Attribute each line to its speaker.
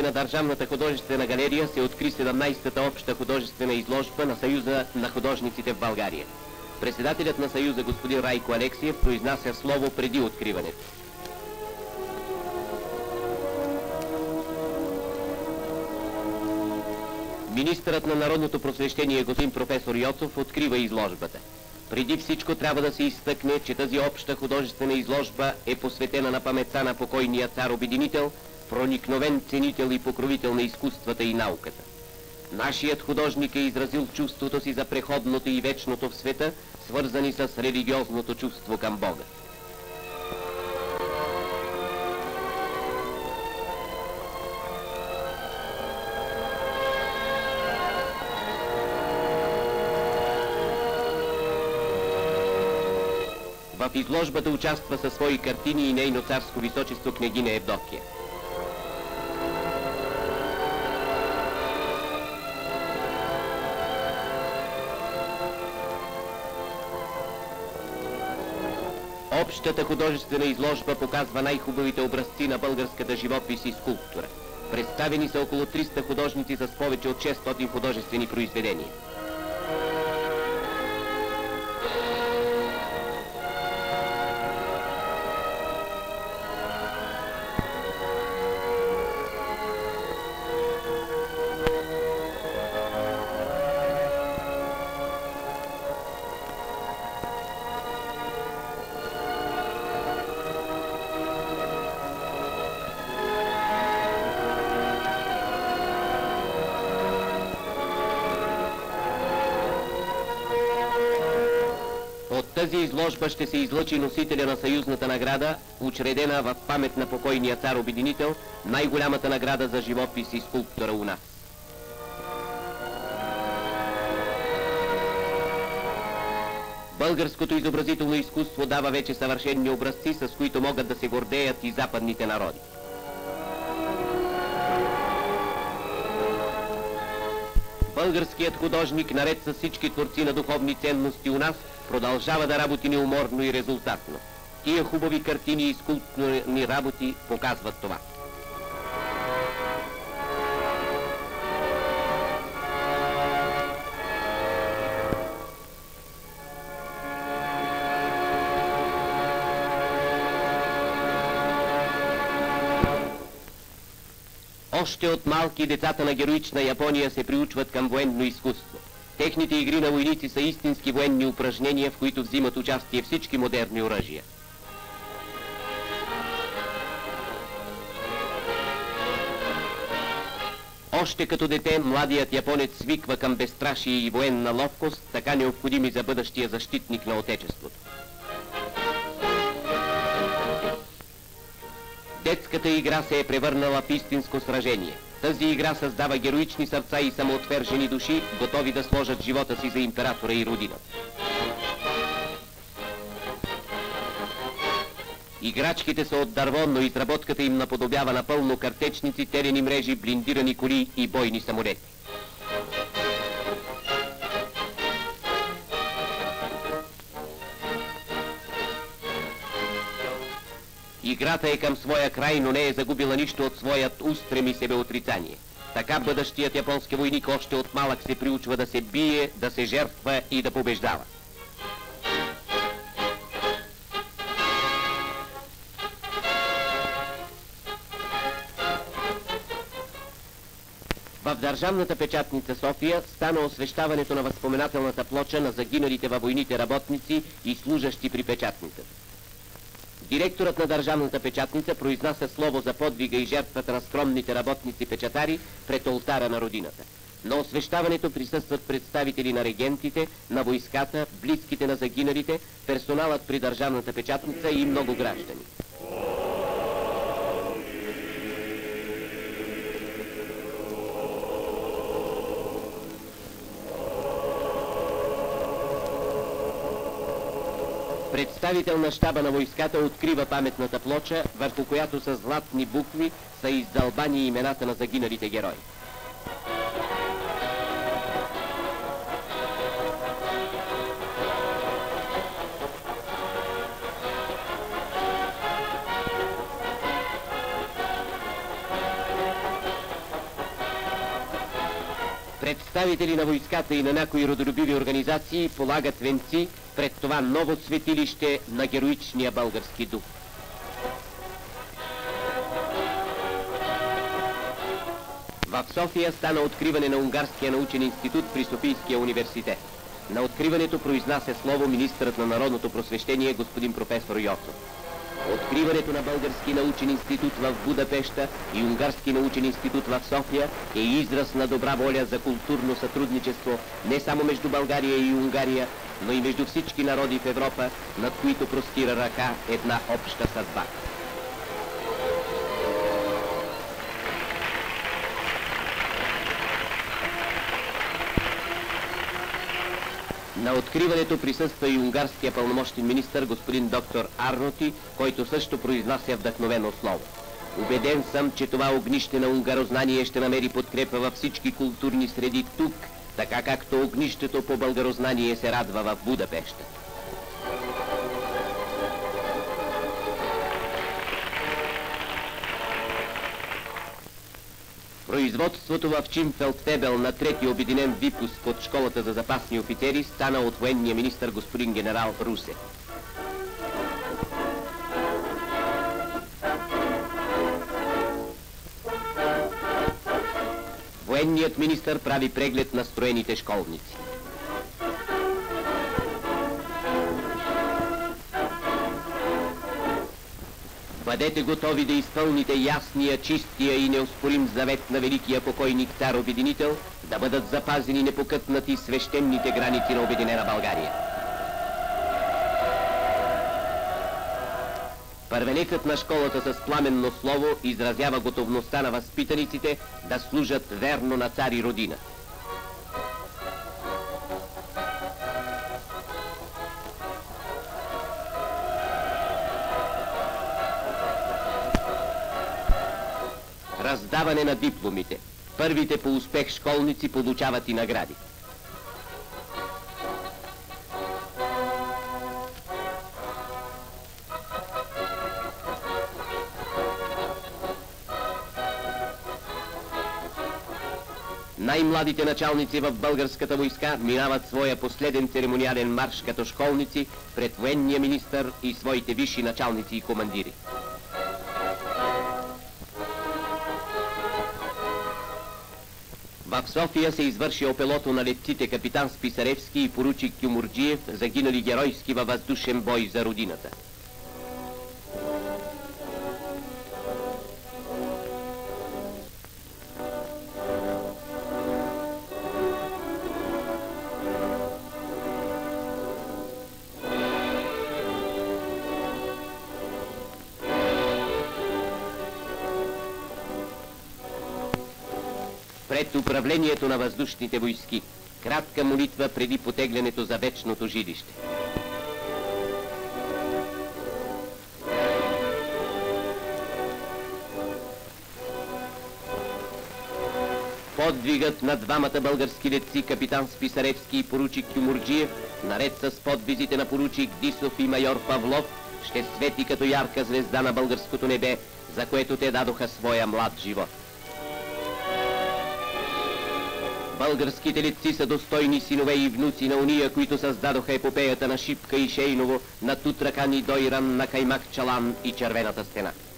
Speaker 1: на Държавната художествена галерия се откри 17-та обща художествена изложба на Съюза на художниците в България. Председателят на Съюза, господин Райко Алексиев, произнася слово преди откриването. Министърът на народното просвещение, господин професор Йоцов, открива изложбата. Преди всичко трябва да се изтъкне, че тази обща художествена изложба е посветена на паметта на покойния цар-обединител, проникновен ценител и покровител на изкуствата и науката. Нашият художник е изразил чувството си за преходното и вечното в света, свързани с религиозното чувство към Бога. В изложбата участва със свои картини и нейно царско височество княгиня Евдокия. Общата художествена изложба показва най-хубавите образци на българската живопис и скулптура. Представени са около 300 художници с повече от 600 художествени произведения. От тази изложба ще се излъчи носителя на съюзната награда, учредена в памет на покойния цар-обединител, най-голямата награда за живопис и скулптура у нас. Българското изобразително изкуство дава вече съвършенни образци, с които могат да се гордеят и западните народи. Българският художник, наред с всички творци на духовни ценности у нас, продължава да работи неуморно и резултатно. Тия хубави картини и скулптурни работи показват това. Още от малки децата на героична Япония се приучват към военно изкуство. Техните игри на войници са истински военни упражнения, в които взимат участие всички модерни оръжия. Още като дете младият японец свиква към безстрашие и военна ловкост, така необходими за бъдещия защитник на Отечеството. Детската игра се е превърнала в истинско сражение. Тази игра създава героични сърца и самоотвержени души, готови да сложат живота си за императора и родината. Играчките са от дърво, но изработката им наподобява напълно картечници, терени мрежи, блиндирани коли и бойни самолети. Играта е към своя край, но не е загубила нищо от своят устрем и себеотрицание. Така бъдещият японски войник още от малък се приучва да се бие, да се жертва и да побеждава. В Държавната печатница София стана освещаването на възпоменателната плоча на загиналите във войните работници и служащи при печатницата. Директорът на Държавната печатница произнася слово за подвига и жертвата на скромните работници-печатари пред олтара на родината. На освещаването присъстват представители на регентите, на войската, близките на загиналите, персоналът при Държавната печатница и много граждани. Представител на щаба на войската открива паметната плоча, върху която с златни букви са издълбани имената на загиналите герои. Представители на войската и на някои родолюбиви организации полагат венци пред това ново светилище на героичния български дух. В София стана откриване на Унгарския научен институт при Софийския университет. На откриването произнася слово министърът на народното просвещение господин професор Йоцов. Откриването на Български научен институт в Будапеща и Унгарски научен институт в София е израз на добра воля за културно сътрудничество не само между България и Унгария, но и между всички народи в Европа, над които простира ръка една обща съдба. На откриването присъства и унгарския пълномощен министър господин доктор Арноти, който също произнася вдъхновено слово. Убеден съм, че това огнище на унгарознание ще намери подкрепа във всички културни среди тук, така както огнището по българознание се радва в Будапеща. Производството в Чимфелдфебел на трети обединен випуск от школата за запасни офицери стана от военния министър господин генерал Русе. Военният министър прави преглед на строените школници. Бъдете готови да изпълните ясния, чистия и неоспорим завет на великия покойник цар-обединител, да бъдат запазени непокътнати свещените граници на обединена България. Първеникът на школата с пламенно слово изразява готовността на възпитаниците да служат верно на цар и родина. Раздаване на дипломите. Първите по успех школници получават и награди. Най-младите началници в българската войска минават своя последен церемониален марш като школници пред военния министър и своите висши началници и командири. В София се извърши опелото на летците капитан Списаревски и поручик Кюмурджиев, загинали геройски във въздушен бой за родината. Пред управлението на въздушните войски. Кратка молитва преди потеглянето за вечното жилище. Подвигът на двамата български летци, капитан Списаревски и поручик Кюмурджиев, наред с подвизите на поручик Дисов и майор Павлов, ще свети като ярка звезда на българското небе, за което те дадоха своя млад живот. Българските летци са достойни синове и внуци на уния, които създадоха епопеята на Шипка и Шейново, на Тутракан и Дойран, на Каймак Чалан и Червената стена.